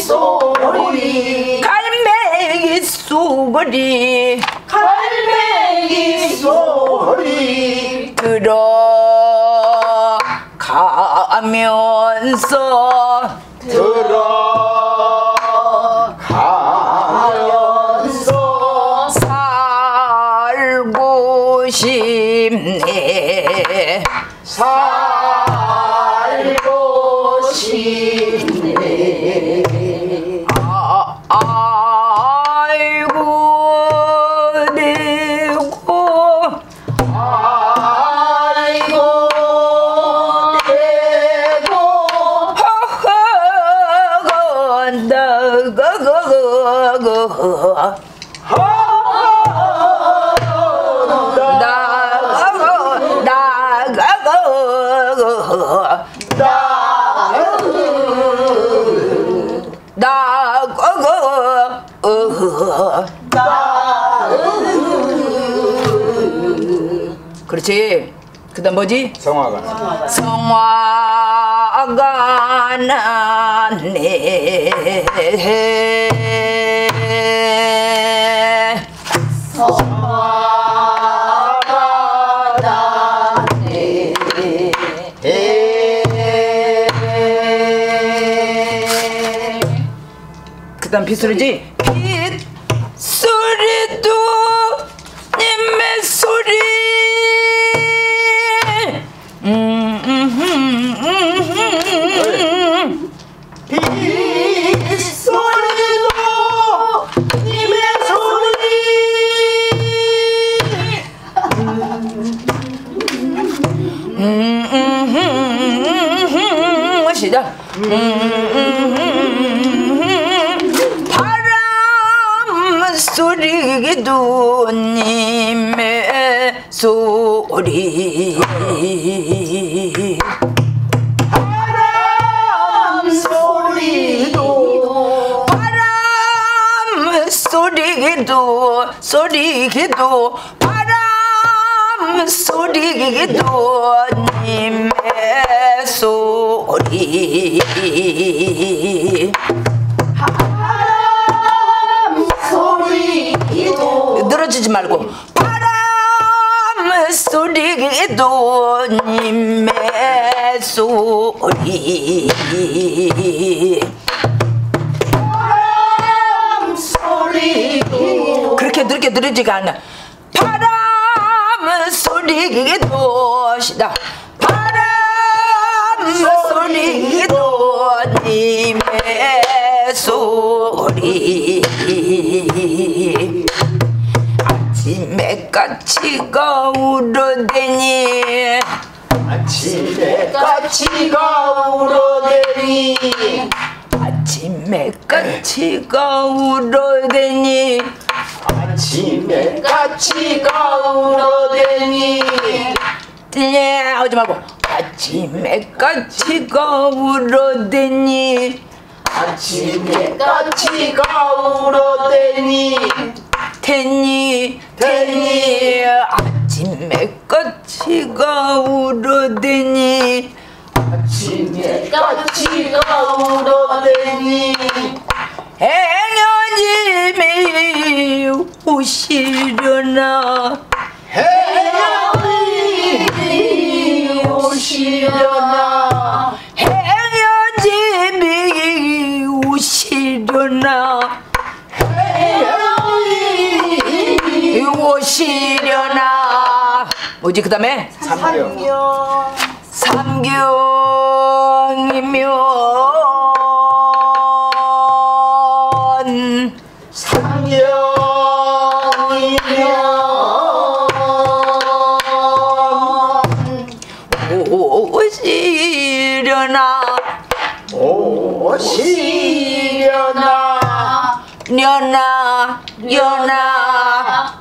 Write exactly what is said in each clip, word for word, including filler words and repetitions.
소리 갈매기 소리 갈매기 소리 들어가면서 들어가면서 살고 싶네 살고 싶네 아, 아이고 내고 아이고 내고 허허건다거거거 나가고 나가고 그렇지. 그 다음 뭐지? 성화가 성화가 났네 성화가 났네 그 다음 빗소리지? 빗소리도 님의 소리 음, 음, 음, 음, 음. 빗소리도 님의 소리 음, 음, 음, 음, 시작. 음, 음, 음, 바람 소리도 님의 소리 바람 소리도 바람 소리도 소리도 바람 소리도 님의 소리 바람 소리도 늘어지지 말고 바람 소리도 님의 소리 바람 소리도 그렇게 늦게 늘어지가 않아 바람 소리도 시다 바람 소리도 님의 소리 아침에 까치가 울어대니 아침에 까치가 울어대니 아침에 까치가 울어대니 아침에 까치가 울어대니 예, 하지 말고 아침에 까치가 울어대니 아침에 까치가 울어대니 대니 대니 아침에 까치가 울어대니 아침에 까치가 울어대니 행여님이 오시려나 해양이 오시려나 행여님이 오시려나 해양이 오시려나 뭐지 그 다음에 삼경 삼경이면 삼경이면 오시려나 오시려나 려나 려나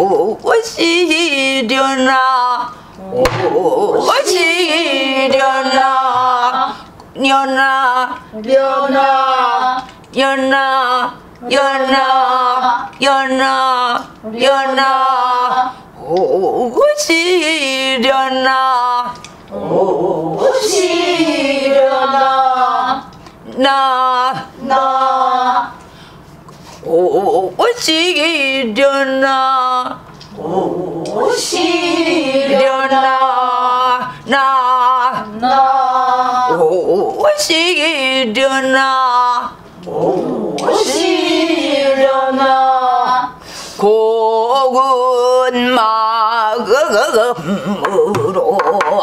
오시려나 오시려나 려나 려나 연나 연나 연나 연나 오시려나 오시려나 나 나 오시려나 오시려나 나 나 오시려나 오시려나 고운 마음으로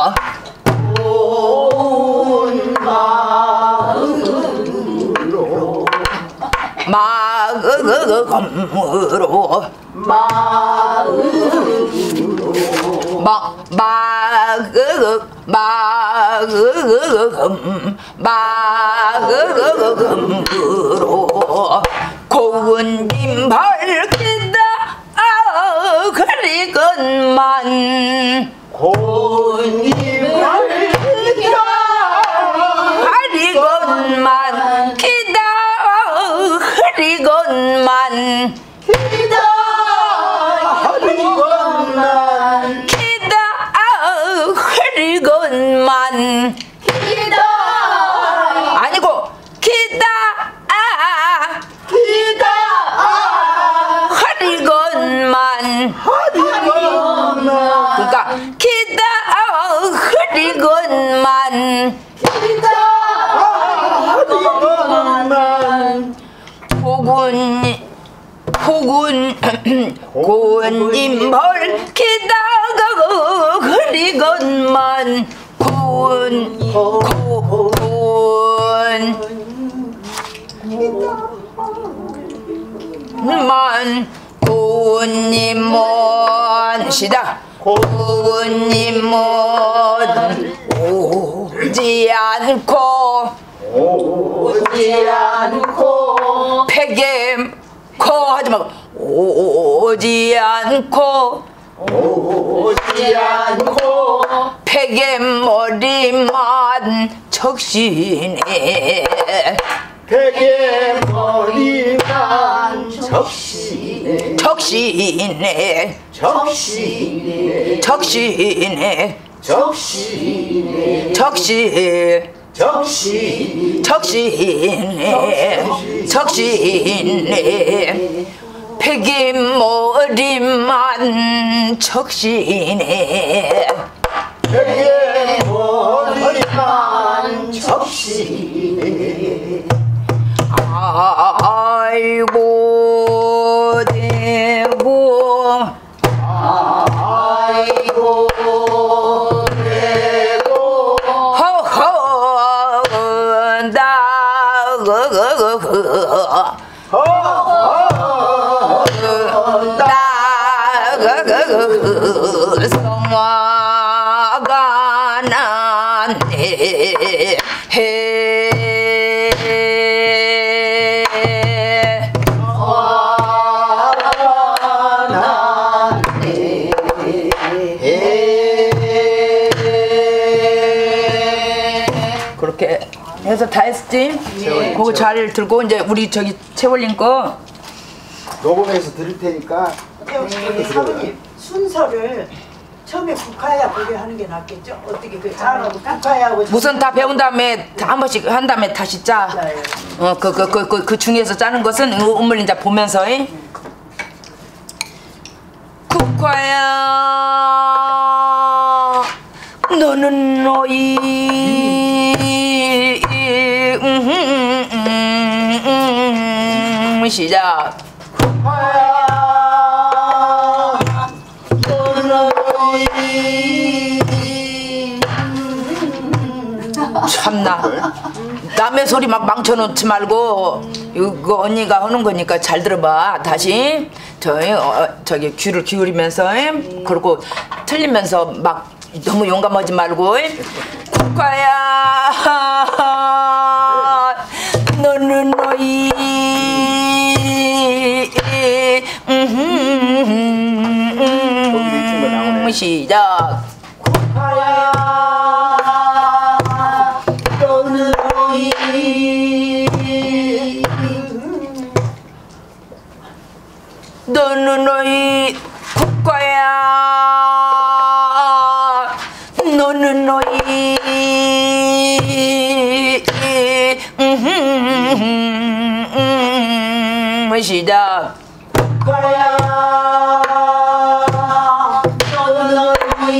온 마음으로 마음으로 마음으로 마 마음 마음 마음으로 고운 힘 밝힌다 아 그리건만 고운 힘을 느껴 흐리건만 기다 흐리건만 기다 흐리건만 기다 흐리건만 기다 아니고 기다 기다 흐리건만 흐리건만 그러니까 기다 흐리건만 기다 흐리건만 고군 고군 고운님 벌기다가 흐리건만 고운 고운만 고운님은 시다 고운님은 오지 않고 오지 않고 폐겜 코 하지 말고 오지 않고 오지 않고 폐겜 머리만 적시네 베개 머리만 적시네 적시네 적시네 적시네 적시네 적시 적시 적시네 적시네 폐겜 머리만 적시네 베개 머리만 적시네 아이고 대고 아이고 내고 허허 나 성화가 난네 그렇게 해서 다 했지? 네. 그거 잘 들고 이제 우리 저기 채월님 거 녹음해서 들을 테니까 우리 사모님 순서를 처음에 국화야 보게 하는 게 낫겠죠? 어떻게 그 짜? 국화야하고 우선 다 배운 다음에 한 번씩 한 다음에 다시 짜. 어, 그, 그, 그, 그, 그 중에서 짜는 것은 음을 이제 보면서. 이. 국화야, 너는 너희, 음, 음, 음, 음, 시작. 참나 남의 소리 막 망쳐놓지 말고 이거 언니가 하는 거니까 잘 들어봐. 다시 저희 어, 저기 귀를 기울이면서 그리고 틀리면서 막 너무 용감하지 말고 국가야 너는 너희 음, 시작. 국화야 너는 너희 너는 너희 국가야 너는 너희 시작. 국화야 너는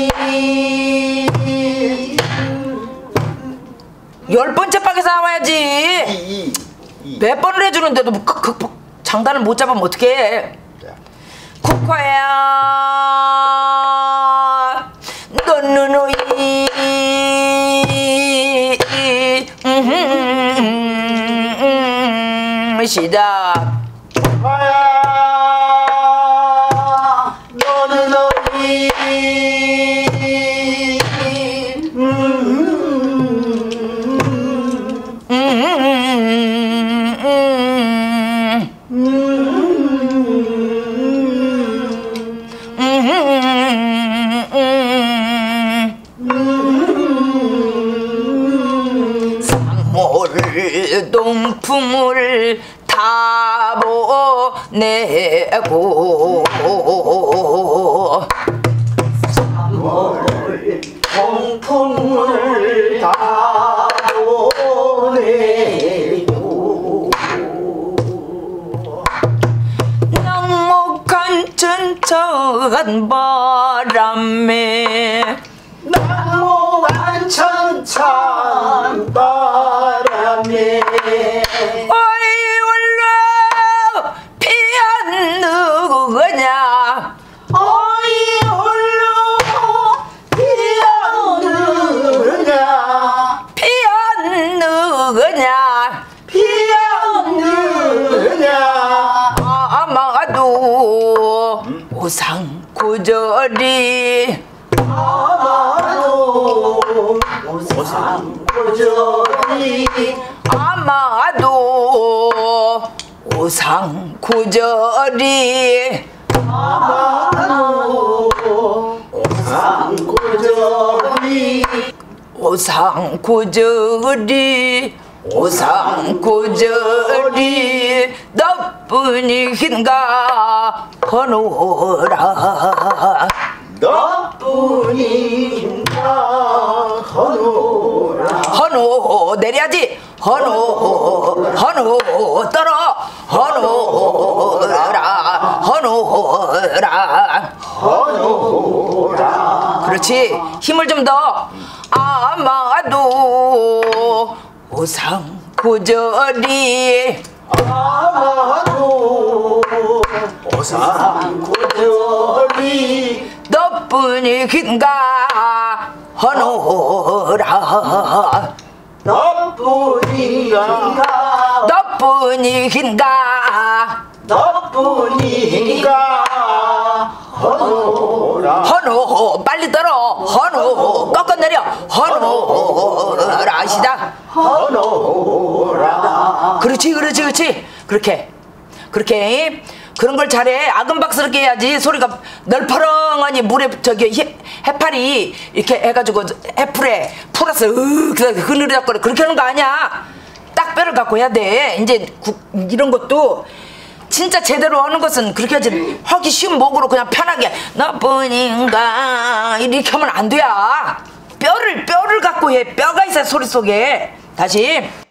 열 번째 박에서 나와야지. 이, 이. 몇 번을 해주는데도 뭐 그, 그, 그, 장단을 못 잡으면 어떡해. 국화야 너는 오이 시작. 국화야 너는 어디 산모를 동품을 다 보내고 공품을 다 보내고 낭목한 천천한 바람에 낙무한 천천 바람에 어이 올라 피안 누구냐 어이 홀로 피어느냐 피안 누구냐 피어느냐 아마도 오상고절이 아마도 오상고절이 아마도 오상고절이 아마도 오상고절이 오상고절이 오상고절이 너뿐인가 하노라 너뿐인가 하노라 헌호 내려야지 헌호 헌호 떨어 헌호라 헌호라 하노라 그렇지 힘을 좀 더 아마도 오상고절이 아마도 오상고절이 너뿐인가 헌호라 너뿐인가 너뿐인가 너뿐인가 하노라 헌호 빨리 떨어 헌호 꺾어 내려 헌호라 시작 하노라 그렇지 그렇지 그렇지 그렇게 그렇게 그런 걸 잘해 아금박스럽게 해야지 소리가 널퍼렁하니 물에 저기 해, 해파리 이렇게 해가지고 해풀에 풀어서 으 흐느적거려 그렇게 하는 거 아니야 딱 뼈를 갖고 해야 돼 이제 구, 이런 것도 진짜 제대로 하는 것은 그렇게 하지 하기 쉬운 목으로 그냥 편하게 너뿐인가 이렇게 하면 안 돼야 뼈를 뼈를 갖고 해 뼈가 있어야 소리 속에 다시